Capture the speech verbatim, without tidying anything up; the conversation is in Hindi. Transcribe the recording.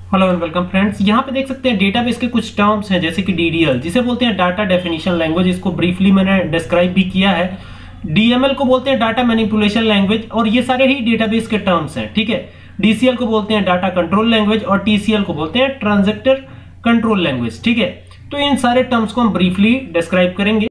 Hello and welcome friends. यहाँ पे देख सकते हैं डेटाबेस के कुछ टर्म्स हैं जैसे कि डी डी एल जिसे बोलते हैं डाटा डेफिनेशन लैंग्वेज, इसको ब्रीफली मैंने डिस्क्राइब भी किया है। डी एम एल को बोलते हैं डाटा मैनिपुलेशन लैंग्वेज और ये सारे ही डेटाबेस के टर्म्स हैं, ठीक है। डी सी एल को बोलते हैं डाटा कंट्रोल लैंग्वेज और टी सी एल को बोलते हैं ट्रांजैक्टर कंट्रोल लैंग्वेज, ठीक है। तो इन सारे टर्म्स को हम ब्रीफली डिस्क्राइब करेंगे।